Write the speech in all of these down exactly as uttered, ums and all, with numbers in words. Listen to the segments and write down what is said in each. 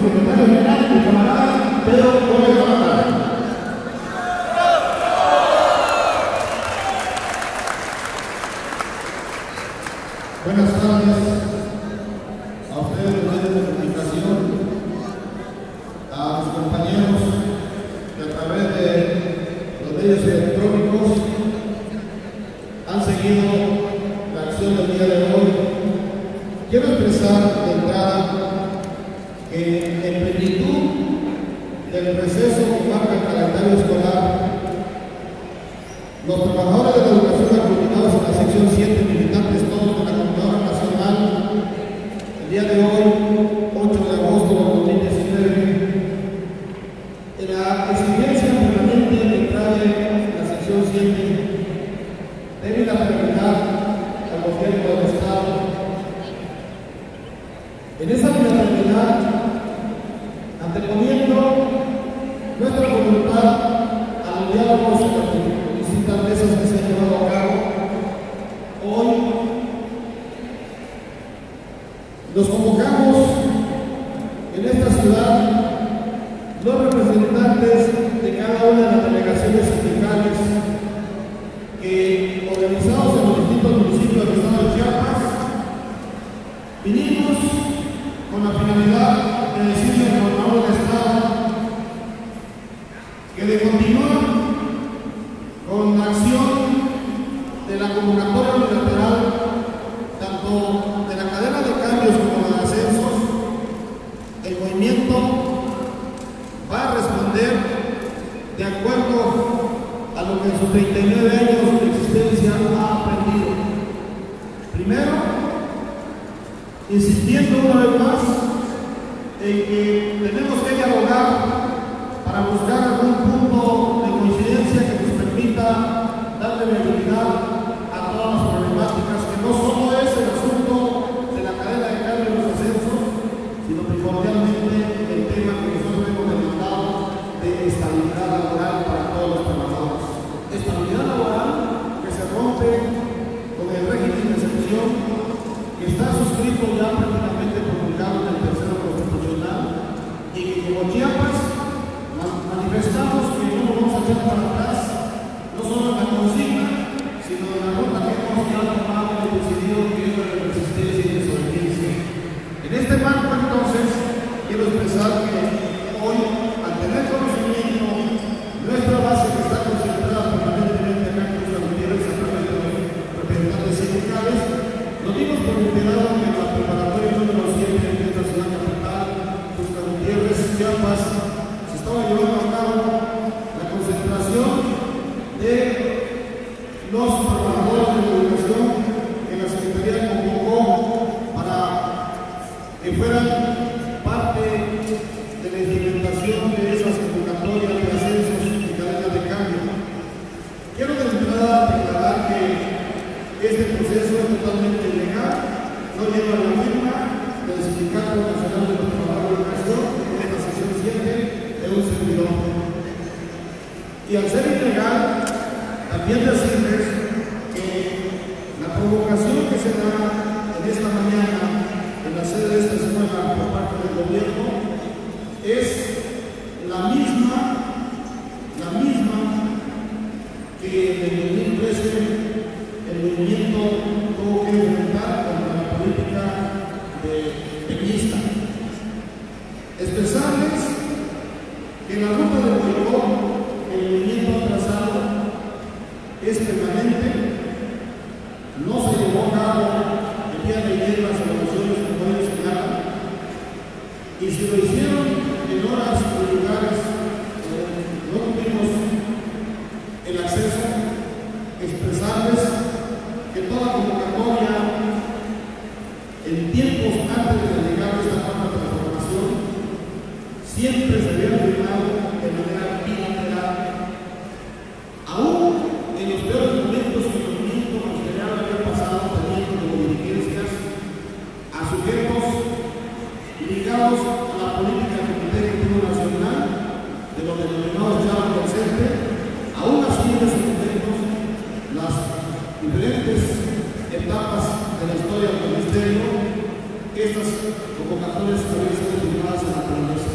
secretario general, el camarada Pedro Gómez Camarada. Buenas tardes a ustedes, los medios de comunicación, a mis compañeros que a través de los medios electrónicos han seguido la acción del día de hoy. Quiero expresar de entrada que en plenitud del receso que marca el calendario escolar, los trabajadores de la educación agrupados en la sección siete, militantes todos de la Coordinadora Nacional, el día de hoy, ocho de agosto de dos mil diecinueve, en la exigencia permanente que trae la sección siete, debe la prioridad al gobierno del Estado. En esa bilateralidad, anteponiendo nuestra voluntad al diálogo sobre las distintas mesas que se han llevado a cabo, hoy nos convocamos en esta ciudad los representantes de cada una de las delegaciones sindicales que, organizados en los distintos municipios del estado de Chiapas, vinimos con la finalidad de decirle al gobernador del estado que de continuar con la acción de la convocatoria unilateral, tanto de la cadena de cambios como de ascensos, el movimiento va a responder de acuerdo a lo que en sus treinta y nueve años de existencia ha aprendido. Primero, insistiendo una vez más en que tenemos que dialogar para buscar algún punto de coincidencia que nos permita darle viabilidad a todas las problemáticas, que no solo es el asunto de la cadena de cambio de los ascensos, sino primordialmente el tema que nosotros hemos demandado de estabilidad laboral para todos los trabajadores. Estabilidad laboral que se rompe con el régimen de excepción que está suscrito ya prácticamente promulgado en el tercero constitucional y que como Chiapas manifestamos que no nos vamos a echar para atrás, no solo en la consigna, sino en la ruta que hemos ya tomado y decidido, que es la de resistencia y desobediencia. En este marco, entonces, quiero expresar que hoy, al tener conocimiento, nuestra base que está concentrada permanentemente acá en Cruz Gutiérrez a través de los representantes sindicales, nos dimos por enterado que en la preparatoria número siete de esta ciudad capital, Cruz Gutiérrez, Chiapas, se estaba llevando a cabo la concentración de los trabajadores de la educación que la Secretaría convocó para que fueran parte de la implementación de esas convocatorias de ascensos y cadenas de cambio. Quiero de entrada declarar que este proceso es totalmente legal, no lleva la firma del Sindicato Nacional de los Trabajadores de Educación en esta sección siete de un servidor. Y al ser ilegal, también decirles que la provocación que se da en esta mañana en la sede de esta escuela por parte del gobierno es la misma, la misma que en el dos mil trece el movimiento tuvo que enfrentar contra la política de peñista. Expresarles que la ruta de boicot que el movimiento ha trazado es permanente, no se llevó a cabo el día de ayer las evaluaciones que hoy señalan, y si lo hicieron en horas y lugares donde no tuvimos el acceso, expresarles que toda convocatoria en tiempos antes de llegar a esta cuarta transformación siempre se había firmado de manera bilateral, aún en los peores momentos que el movimiento magisterial había pasado teniendo como dirigencias a sujetos ligados a la política del Comité Ejecutivo Nacional de los denominados Chavos del Centro. Aún así en esos momentos las diferentes etapas de la historia del ministerio, estas convocatorias habían sido firmadas en la planeación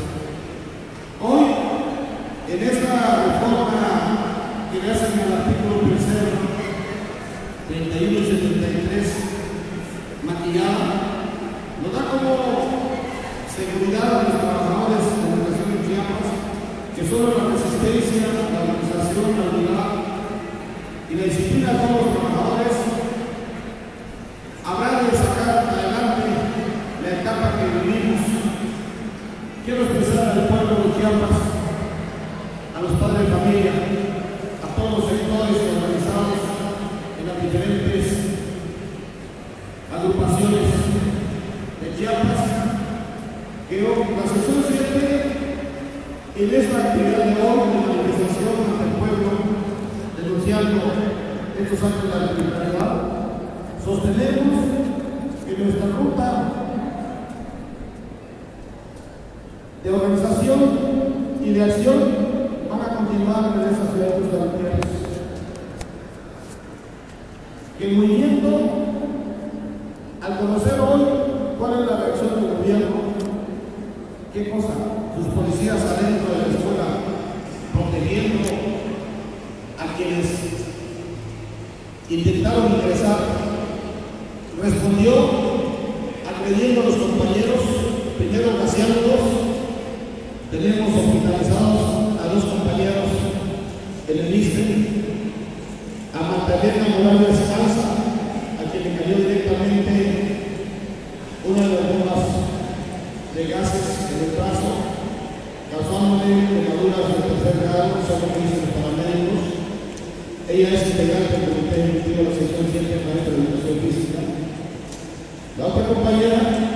y uno setenta y tres maquillada, nos da como seguridad a los trabajadores de la Educación en Chiapas que solo la resistencia, la organización, la unidad y la disciplina de todos los trabajadores habrá de sacar adelante la etapa que vivimos. Quiero expresar al pueblo de Chiapas, a los padres de familia, a todos los sectores organizados en las diferentes agrupaciones de Chiapas, que la sesión siete en esta actividad de hoy de manifestación ante el pueblo, denunciando estos actos de arbitrariedad, sostenemos que nuestra ruta de organización y de acción van a continuar en esas ciudades fronteras. Que el movimiento, al conocer hoy cuál es la reacción del gobierno, qué cosa, sus policías adentro de la escuela protegiendo a quienes intentaron ingresar, respondió agrediendo a los compañeros, primero gaseándolos. Tenemos hospitalizados a dos compañeros en el ISSSTE, a Magdalena Morales Alza, a quien le cayó directamente una de las bombas de gases en el brazo, causándole quemaduras de tercer grado, según dicen los paramédicos. Ella es integrante del comité ejecutivo de la sección siete, maestra de educación física. La otra compañera,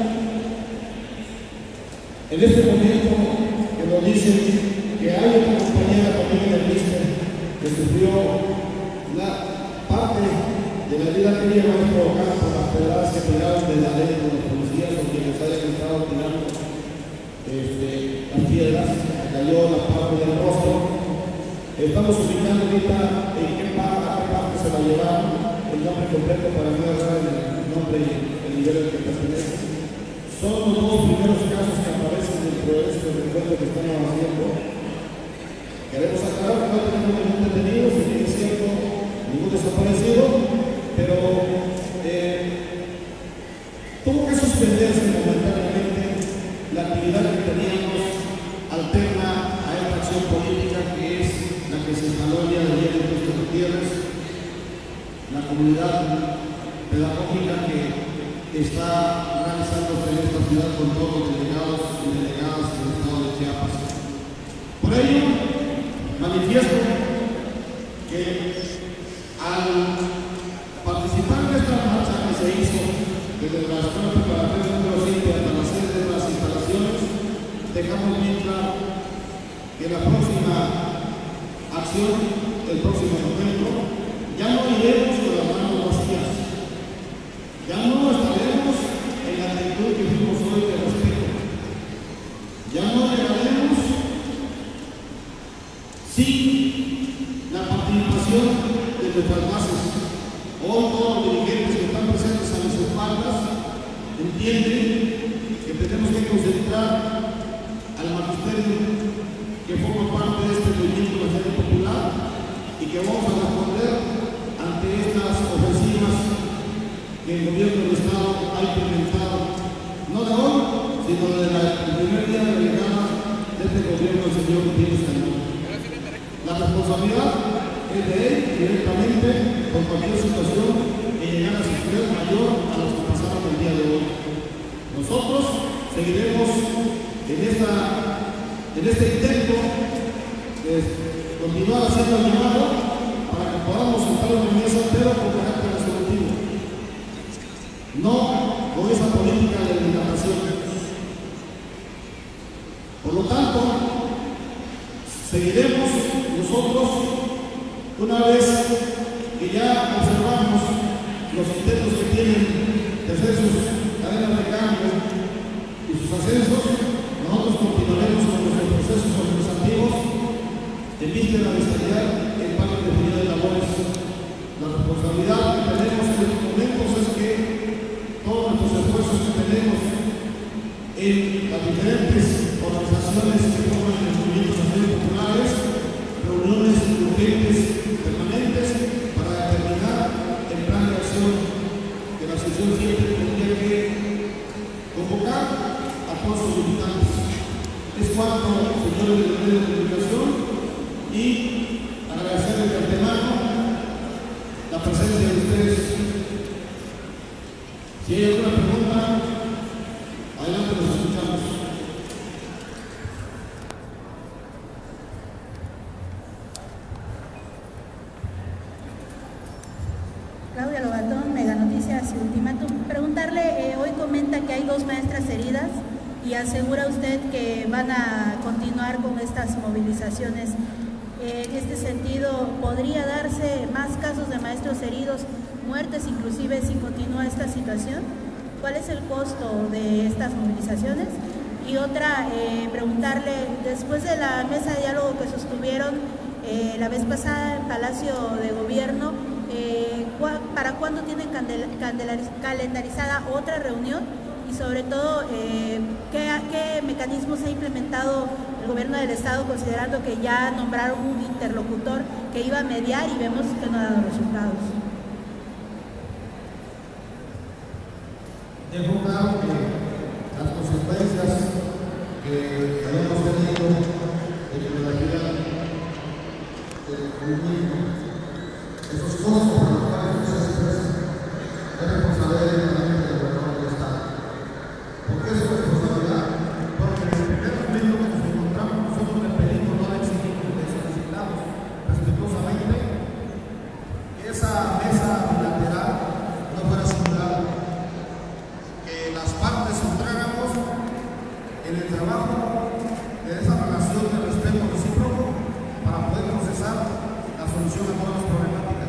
en este momento, que nos dicen que hay otra compañera también en el ISSSTE que sufrió la parte de la herida que lleva provocada por las pedradas que pegaron desde adentro de los policías o quienes hayan estado tirando este, las piedras, que cayó la parte del rostro. Estamos ubicando ahorita en qué parte, a qué parte se la llevaron, el nombre completo para no agarrar el nombre y el nivel al que pertenece. Son los dos primeros casos que aparecen dentro de este recuerdo que estamos haciendo. Queremos aclarar que no tenemos ningún detenido, si bien es cierto, ningún desaparecido, pero eh, tuvo que suspenderse momentáneamente la actividad que teníamos alterna a esta acción política que es la que se instaló el día de ayer en Tuxtla Gutiérrez, la comunidad pedagógica que está realizándose en esta ciudad con todos los delegados y delegadas del estado de Chiapas. Por ello, manifiesto que al participar en esta marcha que se hizo desde la escuela preparatoria número siete hasta la sede de las instalaciones, dejamos bien claro que la próxima acción, el próximo momento, ya no iremos con las manos vacías. Ya no estaremos en la actitud que fuimos hoy de respeto. Ya no llegaremos sin la participación de nuestras bases. Hoy todos los dirigentes que están presentes a nuestras espaldas entienden que tenemos que concentrar al magisterio que forma parte de este movimiento nacional popular y que vamos a responder ante estas ofensivas que el gobierno del Estado ha implementado, no de hoy, sino desde el primer día de la llegada de este gobierno del señor Gutiérrez Cañón. La responsabilidad es de él directamente por cualquier situación que llegara a suceder mayor a los que pasaron el día de hoy. Nosotros seguiremos en, esta, en este intento de continuar haciendo el llamado para que podamos sentar en la mesa pero con carácter resolutivo. No con esa política de limitación. Por lo tanto, seguiremos nosotros, una vez que ya observamos los intentos que tienen de hacer sus cadenas de cambio y sus ascensos, nosotros continuaremos con nuestros procesos organizativos en vista de la necesidad en parte definida de labores. La responsabilidad que tenemos en estos momentos es que todos nuestros esfuerzos que tenemos en las diferentes organizaciones que forman el movimiento nacional populares, reuniones urgentes permanentes para determinar el plan de acción organización siempre tendría que convocar a todos sus militantes. Es cuanto, señores de los medios de comunicación, y agradecerles de antemano la presencia de ustedes. Si hay alguna pregunta, adelante, los escuchamos. Claudia Lobatón, Mega Noticias y Ultimátum. Preguntarle, eh, hoy comenta que hay dos maestras heridas y asegura usted que van a continuar con estas movilizaciones. Eh, en este sentido, ¿podría darse más casos de maestros heridos, muertes inclusive si continúa esta situación? ¿Cuál es el costo de estas movilizaciones? Y otra, eh, preguntarle, después de la mesa de diálogo que sostuvieron eh, la vez pasada en Palacio de Gobierno, eh, ¿para cuándo tienen calendarizada otra reunión? Y sobre todo, eh, ¿qué, ¿qué mecanismos ha implementado el gobierno del estado, considerando que ya nombraron un interlocutor que iba a mediar y vemos que no ha dado resultados? Dejo claro que las consecuencias que hayamos tenido en la vida del mismo, esos costos por los cuales no se expresan, es responsabilidad directamente del gobernador del estado. ¿Por qué es su responsabilidad? Porque en el primer momento que nos encontramos, nosotros le pedimos, no le exigimos, le solicitamos respetuosamente que esa mesa bilateral no fuera simulada, que las partes entráramos en el trabajo de esa relación de respeto recíproco para poder procesar la solución a todas las problemáticas.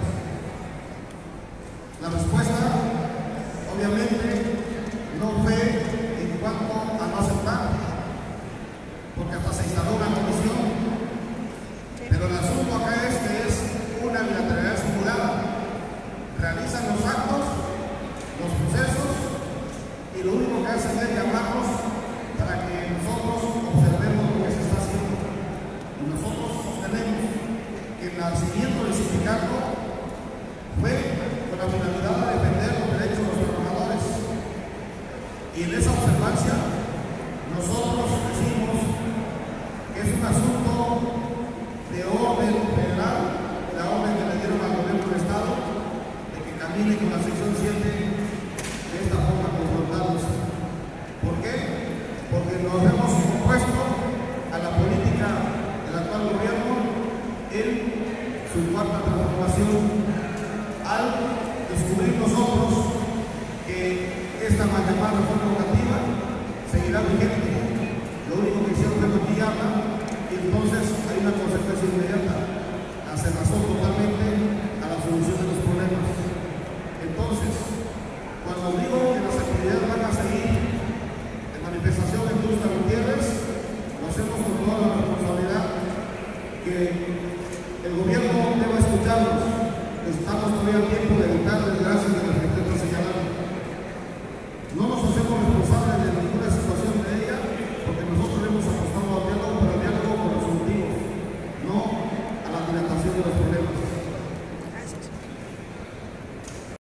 La respuesta, obviamente, no fue en cuanto a no aceptar, porque hasta se instaló una comisión, pero el asunto acá es que es una bilateralidad simulada. Realizan los actos, los procesos, y lo único que hacen es llamarnos para que nosotros observemos lo que se está haciendo. Y nosotros sostenemos que el nacimiento del sindicato fue con la finalidad de defender los derechos de los trabajadores. Y en esa observancia